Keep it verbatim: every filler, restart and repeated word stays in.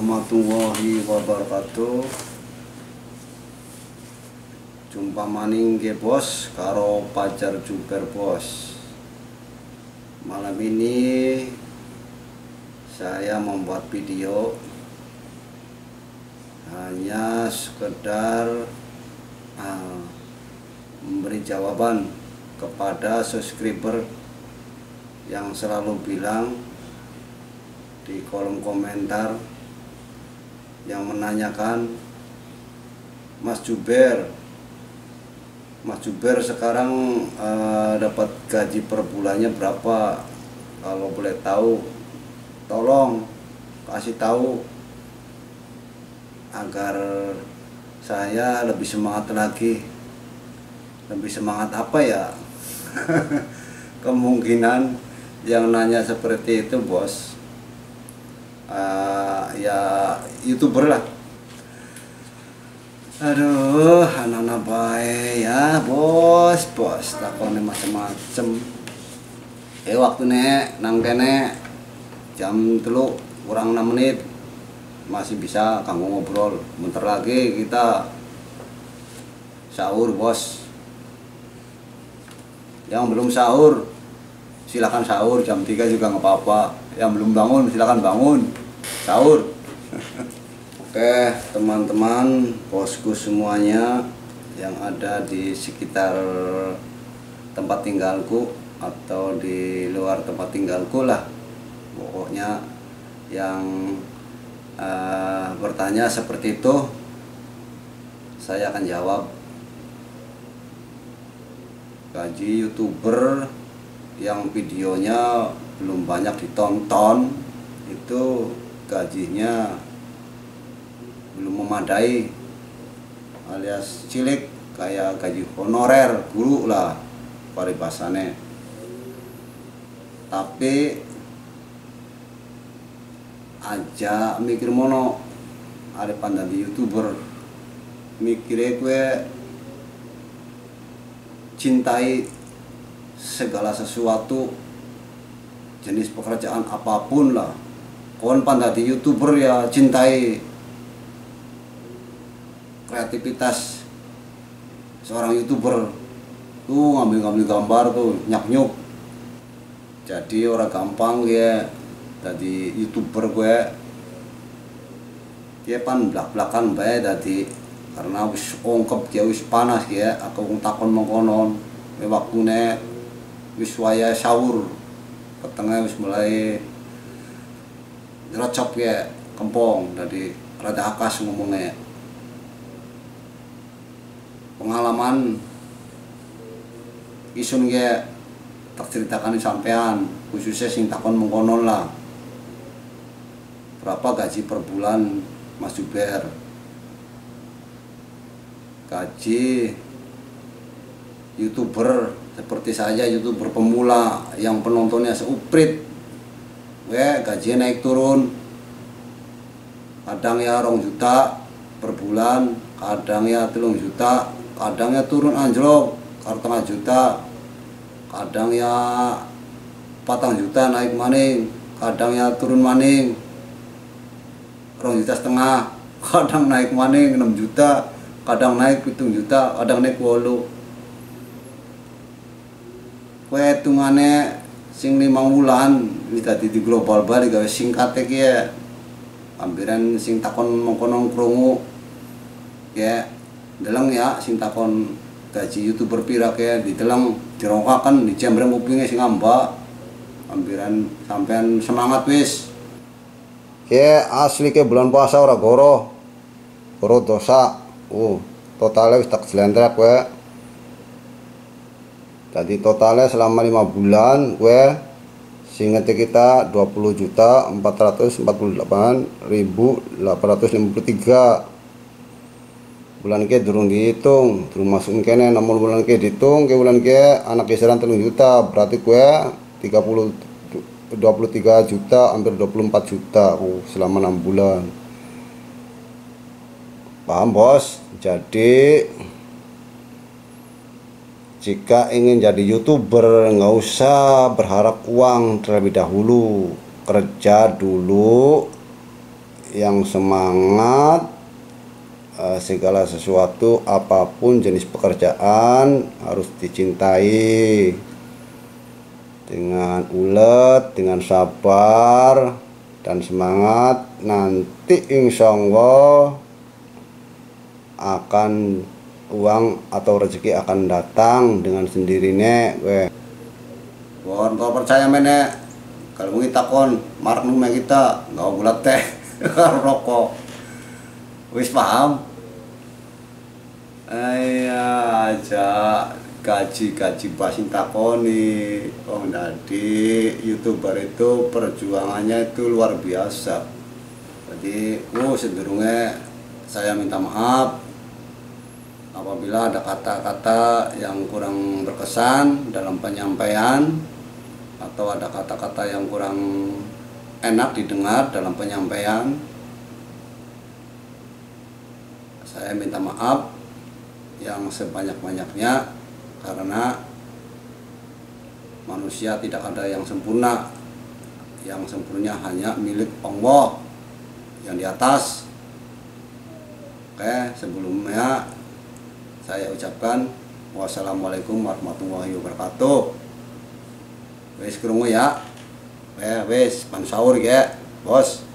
warahmatullahi wabarakatuh. Jumpa maning ke bos karo pacar Juber bos. Malam ini saya membuat video hanya sekedar uh, memberi jawaban kepada subscriber yang selalu bilang di kolom komentar yang menanyakan, Mas Juber, Mas Juber sekarang uh, dapat gaji per bulannya berapa? Kalau boleh tahu, tolong kasih tahu agar saya lebih semangat lagi. Lebih semangat apa ya? Kemungkinan yang nanya seperti itu bos, uh, ya YouTuber lah. Aduh, anak-anak baik ya bos, bos takone macem-macem. Eh waktu nek nang kene jam telu kurang enam menit masih bisa kanggo ngobrol. Bentar lagi kita sahur bos. Yang belum sahur silakan sahur, jam tiga juga nggak apa-apa. Yang belum bangun silakan bangun sahur. Oke teman-teman bosku semuanya yang ada di sekitar tempat tinggalku atau di luar tempat tinggalku lah, pokoknya yang uh, bertanya seperti itu saya akan jawab. Gaji YouTuber yang videonya belum banyak ditonton itu gajinya belum memadai, alias cilik, kayak gaji honorer guru lah paribasane. Tapi aja mikir mono ada pandang di YouTuber, mikirnya gue cintai segala sesuatu, jenis pekerjaan apapun lah. Kon pandang di YouTuber ya cintai kreativitas seorang YouTuber tuh, ngambil-ngambil gambar tuh nyak-nyuk. Jadi orang gampang ya jadi YouTuber gue. Dia pan belak-belakan bae dadi karena wis ongkep dia wis panas ya, aku takon mengkonon. Me waktune wis waya sahur, petengah wis mulai ngerocop ya kempong, jadi rada akas ngomongnya. Pengalaman isun ya tak ceritakan sampean, khususnya sing takon mengkonon lah. Berapa gaji per bulan Mas Juber? Gaji YouTuber seperti saya, YouTuber pemula yang penontonnya seuprit, we gajinya naik turun. Kadang ya rong juta per bulan, kadang ya telung juta, kadang ya turun anjlok setengah juta, kadang ya patang juta naik maning, kadang ya turun maning rong juta setengah, kadang naik maning enam juta, kadang naik pitung juta, kadang naik wolu. Kue hitungane sing lima wulan wis dadi di global bali gawe singkate ki ya. Ambiran sing takon mengkono krungu ya, deleng ya sing takon gaji YouTuber pira ke dideleng dirongkaken dijembreng kupinge sing ambak. Ambiran sampean semangat wis. Ke asli ke bulan puasa ora goro. Goro dosa. Uh, totalnya wis tak jelentret kowe. Tadi totalnya selama lima bulan gue singkat kita dua puluh juta empat ratus empat puluh delapan ribu delapan ratus lima puluh tiga. Bulan ke durung dihitung, durung masukin kene, namun bulan ke dihitung ke bulan ke anak kisaran telung juta, berarti gue tiga puluh dua puluh tiga juta, hampir dua puluh empat juta uh, selama enam bulan. Paham bos? Jadi jika ingin jadi YouTuber nggak usah berharap uang terlebih dahulu, kerja dulu yang semangat, uh, segala sesuatu apapun jenis pekerjaan harus dicintai dengan ulet, dengan sabar dan semangat. Nanti insya Allah akan uang atau rezeki akan datang dengan sendirinya. Weh, bon kalau percaya mene, kalau kita kon marak nume kita nggak bulat teh rokok, wis paham? Ayah aja gaji-gaji pasin takoni. Oh nanti youtuber itu perjuangannya itu luar biasa. Jadi, uh, cenderungnya saya minta maaf apabila ada kata-kata yang kurang berkesan dalam penyampaian, atau ada kata-kata yang kurang enak didengar dalam penyampaian. Saya minta maaf yang sebanyak-banyaknya, karena manusia tidak ada yang sempurna. Yang sempurna hanya milik Allah yang di atas. Oke, sebelumnya saya ucapkan wassalamualaikum warahmatullahi wabarakatuh. Wes krungu ya. Wes pan sahur ya, Bos.